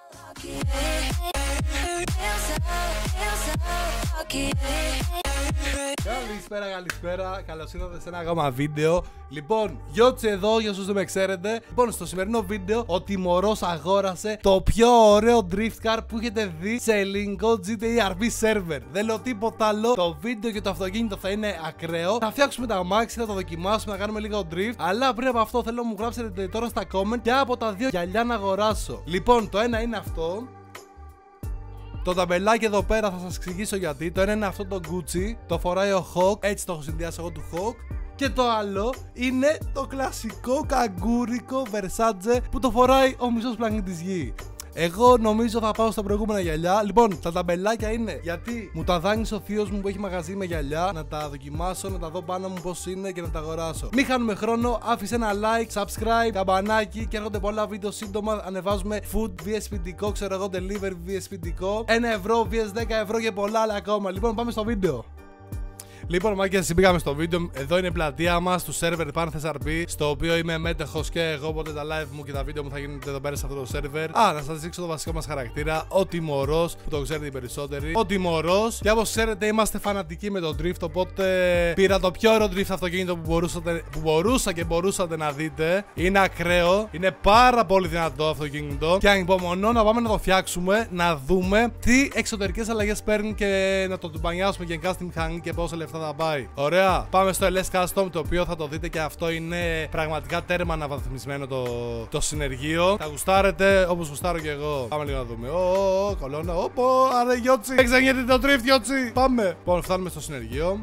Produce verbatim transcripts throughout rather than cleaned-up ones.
Καλησπέρα, καλησπέρα. Καλώς ήρθατε σε ένα ακόμα βίντεο. Λοιπόν, Γιώτσι εδώ, για όσους δεν με ξέρετε. Λοιπόν, στο σημερινό βίντεο ο Τιμωρός αγόρασε το πιο ωραίο drift car που έχετε δει σε ελληνικό τζι τι έι αρ πι server. Δεν λέω τίποτα άλλο. Το βίντεο και το αυτοκίνητο θα είναι ακραίο. Θα φτιάξουμε τα αμάξι, θα το δοκιμάσουμε, να κάνουμε λίγο drift. Αλλά πριν από αυτό, θέλω να μου γράψετε τώρα στα comment και από τα δύο γυαλιά να αγοράσω. Λοιπόν, το ένα είναι αυτό. Το ταμπελάκι εδώ πέρα θα σας εξηγήσω γιατί. Το ένα είναι αυτό το Gucci, το φοράει ο Hawk, έτσι το έχω συνδυάσει εγώ του Hawk. Και το άλλο είναι το κλασικό καγκούρικο Versace που το φοράει ο μισός πλανήτης Γη. Εγώ νομίζω θα πάω στα προηγούμενα γυαλιά. Λοιπόν, τα ταμπελάκια είναι γιατί μου τα δάνεισε ο θείος μου που έχει μαγαζί με γυαλιά. Να τα δοκιμάσω, να τα δω πάνω μου πώς είναι και να τα αγοράσω. Μην χάνουμε χρόνο, άφησε ένα like, subscribe, καμπανάκι και έρχονται πολλά βίντεο σύντομα. Ανεβάζουμε food, βι ες πιντικό, ξέρω εγώ, delivery, βι ες πιντικό, ένα ευρώ, βι ες δέκα ευρώ και πολλά άλλα ακόμα. Λοιπόν, πάμε στο βίντεο. Λοιπόν, μάγκες, μπήκαμε στο βίντεο. Εδώ είναι η πλατεία μας του server Panthers αρ πι, στο οποίο είμαι μέτεχος και εγώ. Οπότε τα live μου και τα βίντεο μου θα γίνονται εδώ πέρα σε αυτό το server. Α, να σας δείξω το βασικό μας χαρακτήρα, ο Τιμωρός, που το ξέρετε οι περισσότεροι. Ο Τιμωρός, και όπως ξέρετε, είμαστε φανατικοί με τον drift. Οπότε πήρα το πιο ωραίο drift αυτοκίνητο που, μπορούσατε, που μπορούσα και μπορούσατε να δείτε. Είναι ακραίο, είναι πάρα πολύ δυνατό αυτοκίνητο. Και ανυπομονώ να πάμε να το φτιάξουμε, να δούμε τι εξωτερικές αλλαγές παίρνει και να το τουμπανιάσουμε γενικά στη μηχανή και πόσα λεφτά θα πάει. Ωραία. Πάμε στο ελ ες Custom, το οποίο θα το δείτε και αυτό είναι πραγματικά τέρμα αναβαθμισμένο το, το συνεργείο. Θα γουστάρετε όπως γουστάρω και εγώ. Πάμε λίγο να δούμε. Ω, κολόνα. Ωπω, άρε Γιώτσι. Εξαγγέται το drift, Γιώτσι. Πάμε. Λοιπόν, φτάνουμε στο συνεργείο.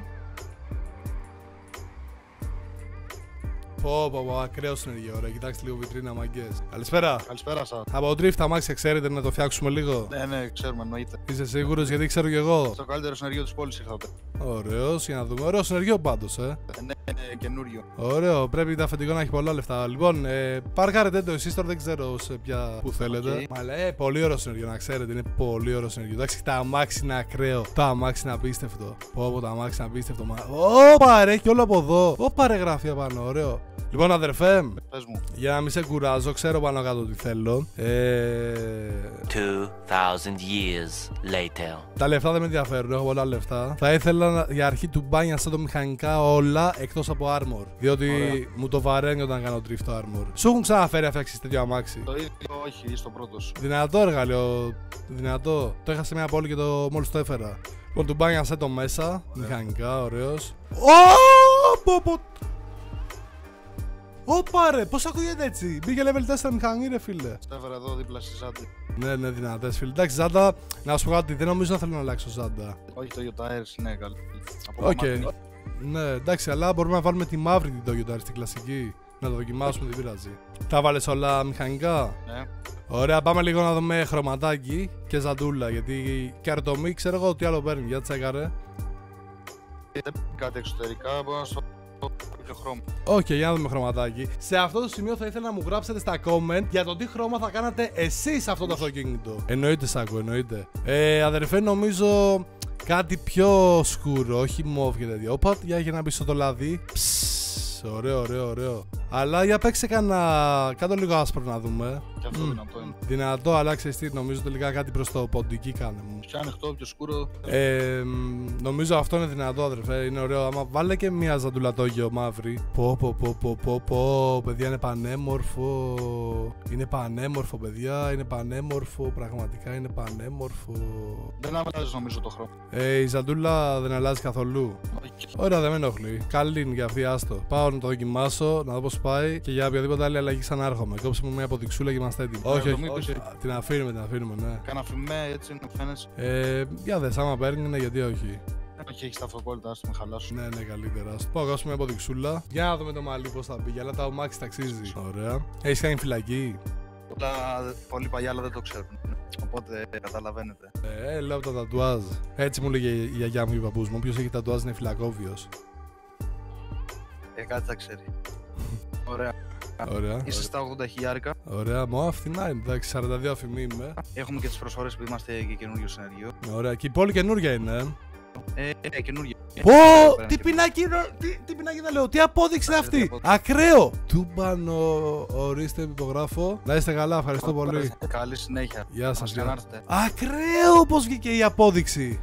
Πω, πω, πω, ακραίο συνεργείο. Ωραία, κοιτάξτε λίγο βιτρίνα, μαγκές. Καλησπέρα. Καλησπέρα σας. Από το drift αμάξια ξέρετε να το φτιάξουμε λίγο. Ναι, ναι, ξέρουμε, εννοείται. Είσαι σίγουρος, γιατί ξέρω κι εγώ. Στο καλύτερο συνεργείο της πόλης ήρθατε. Ωραίος, για να δούμε. Ωραίο συνεργείο πάντως, ε. Ναι, ναι, καινούριο. Ωραίο, πρέπει τα αφεντικό να έχει πολλά λεφτά. Λοιπόν, ε, παρκάρετε το εσείς τώρα, δεν ξέρω σε ποια που θέλετε. Okay. Μα λέει, πολύ ωραίο συνεργείο, να ξέρετε, είναι πολύ ωραίο συνεργείο. Εντάξει, τα αμάξι είναι ακραίο. Τα αμάξι είναι απίστευτο. Πω, πω, τα αμάξι είναι απίστευτο. Μα... Ωπα, ρε, έχει όλο από εδώ. Ωπα, ρε, γράφει πάνω, ωραίο. Λοιπόν, αδερφέ, πες μου. Για να μην σε κουράζω, ξέρω πάνω κάτω τι θέλω. Ε... two thousand years later. Τα λεφτά δεν με ενδιαφέρουν, έχω πολλά λεφτά. Θα ήθελα να, για αρχή του μπάνια σαν το μηχανικά όλα εκτός από armor. Διότι ωραία, μου το βαραίνει όταν κάνω drift το armor. Σου έχουν ξαναφέρει να φτιάξεις τέτοιο αμάξι? Το ίδιο, όχι, είσαι το πρώτος. Δυνατό εργαλείο, δυνατό. Το είχα σε μια πόλη και το μόλις το έφερα. Λοιπόν, του μπάνια σε το μέσα, yeah, μηχανικά, ωραίος. Ω, Ωπα, ρε, πώς ακούγεται έτσι? Μπήκε level τέσσερα μηχανή, ρε φίλε. Στέφερα εδώ δίπλα στη Ζάντα. Ναι, ναι, δυνατές φίλε. Εντάξει, Ζάντα, να σου πω κάτι, δεν νομίζω να θέλω να αλλάξω Ζάντα. Όχι, το Toyota Airs είναι καλό. Οκ. Okay. Ναι, εντάξει, αλλά μπορούμε να βάλουμε τη μαύρη την Toyota Airs, την κλασική. Να το δοκιμάσουμε, δεν πειράζει. Τα βάλες όλα μηχανικά? Ναι. Ωραία, πάμε λίγο να δούμε χρωματάκι και ζαντούλα. Γιατί καρτομή, ξέρω εγώ τι άλλο παίρνει. Για τσέκαρε. Δεν κάτι εξωτερικά, μπορώ να σου χρώμα. Οκ, okay, για να δούμε χρωματάκι. Σε αυτό το σημείο θα ήθελα να μου γράψετε στα comment για το τι χρώμα θα κάνατε εσείς αυτό το αυτοκίνητο. Εννοείται, Σάκο, εννοείται. Ε, αδερφέ, νομίζω κάτι πιο σκούρο, όχι μόβ και τέτοια. Όπα, για, για να μπει στο το λαδί. Ψσσ, ωραίο, ωραίο, ωραίο. Αλλά για παίξε κανένα. Κάτω λίγο άσπρο να δούμε. Και αυτό mm. δυνατό είναι. Δυνατό, αλλά ξέρεις τι, νομίζω τελικά κάτι προς το ποντική κάνε μου. Πιο ανοιχτό, πιο σκούρο. Ε, νομίζω αυτό είναι δυνατό, αδερφέ. Είναι ωραίο. Άμα βάλε και μια ζαντουλατόγιο μαύρη. Πω, πω, πω, πω, πω, πω. Παιδιά, είναι πανέμορφο. Είναι πανέμορφο, παιδιά. Είναι πανέμορφο. Πραγματικά είναι πανέμορφο. Δεν αλλάζει, νομίζω, το χρώμα. Ε, η ζαντούλα δεν αλλάζει καθόλου. Okay. Ωραία, δεν με ενοχλεί. Καλή είναι για αυτή, άστο. Πάω να το δοκιμάσω, να δω πώς πάει και για οποιαδήποτε άλλη αλλαγή ξανάρχομαι. Κόψε μου μια αποδειξούλα και είμαστε έτοιμοι. Όχι, όχι, όχι, όχι. Την αφήνουμε, την αφήνουμε, ναι. Κάνα φημέ, έτσι είναι, φαίνεσαι. Ε, για δες, άμα παίρνει, ναι, γιατί όχι. Όχι, έχει τα αυτοκόλλητα, άστο με χαλάσου. Ναι, ναι, καλύτερα. Άστο. Πάω, κόψουμε μια αποδειξούλα. Για να δούμε το μαλλί πώς θα πήγε, αλλά τα ομάξι ταξίζει. Ωραία. Έχεις κάνει φυλακή? Πολλά, πολύ παλιά, αλλά δεν το ξέρουν. Οπότε καταλαβαίνετε. Ε, λέω από τα τατουάζ. Έτσι μου λέγε η γιαγιά μου ή ο παππούς μου. Όποιος έχει τατουάζ είναι φυλακόβιος. Ε, κάτι θα ξέρει. Ωραία. Ωραία. Είσαι στα ογδόντα χιλιάρικα. Ωραία, μου φθηνά είναι. Εντάξει, σαράντα δύο αφημί είμαι. Έχουμε και τις προσφορές που είμαστε και καινούργιο συνεργείο. Ωραία, και η πόλη καινούργια είναι. Ε, ναι, καινούργιο. Πω! Τι πινάκι είναι, τι, τι πινάκι θα λέω, τι απόδειξη είναι αυτή. Ακραίο! Τούμπανο, ορίστε υπογράφω. Να είστε καλά, ευχαριστώ πολύ. Καλή συνέχεια. Γεια σας. Ακραίο πως βγήκε η απόδειξη.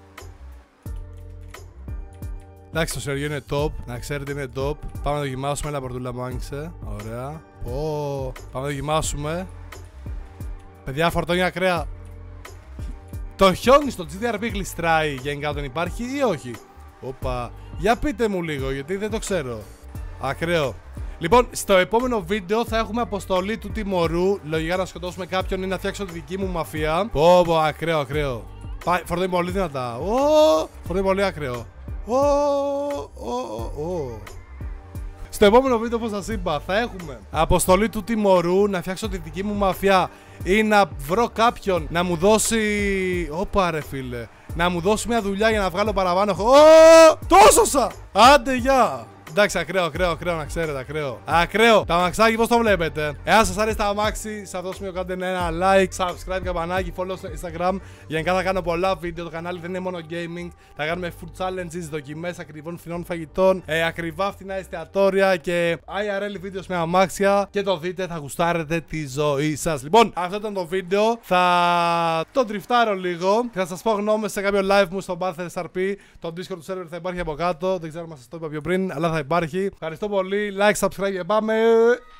Εντάξει, το Σεργείο είναι top. Να ξέρετε είναι top. Πάμε να δοκιμάσουμε. Ένα πορτούλα μου άνοιξε. Ωραία. Πω. Πάμε να δοκιμάσουμε. Παιδιά, φορτώνει ακραία. Το χιόνι στο τζι ντι αρ πι γλιστράει γενικά δεν υπάρχει ή όχι? Όπα. Για πείτε μου λίγο γιατί δεν το ξέρω. Ακραίο. Λοιπόν, στο επόμενο βίντεο θα έχουμε αποστολή του τιμωρού. Λογικά να σκοτώσουμε κάποιον ή να φτιάξω τη δική μου μαφία. Πω, πω, ακραίο, ακραίο. Φορτώνει πολύ δυνατά. Ω, φορτώνει πολύ ακραίο. Ω, ω, ω. Στο επόμενο βίντεο, όπως σας είπα, θα έχουμε αποστολή του τιμωρού, να φτιάξω τη δική μου μαφιά ή να βρω κάποιον να μου δώσει. Όπα ρε φίλε. Να μου δώσει μια δουλειά για να βγάλω παραπάνω. Ω, το σώσα! Άντε, γεια! Εντάξει, ακραίο, ακραίο, ακραίο, να ξέρετε, ακραίο. Ακραίο! Τα αμαξάκι πώς το βλέπετε? Εάν σας αρέσει τα αμάξι, σε αυτό το σημείο κάντε ένα like, subscribe, καμπανάκι, follow στο Instagram. Γενικά θα κάνω πολλά βίντεο. Το κανάλι δεν είναι μόνο gaming. Θα κάνουμε food challenges, δοκιμές ακριβών φθηνών φαγητών, ε, ακριβά φθηνά εστιατόρια και άι αρ ελ βίντεο με αμάξια. Και το δείτε, θα γουστάρετε τη ζωή σας. Λοιπόν, αυτό ήταν το βίντεο. Θα το τριφτάρω λίγο. Θα σας πω γνώμες σε κάποιο live μου στο Bath ες αρ πι. Το Discord του server θα υπάρχει από κάτω. Δεν ξέρω αν σας το είπα πιο πριν, αλλά θα υπάρχει. Ευχαριστώ πολύ. Like, subscribe και πάμε.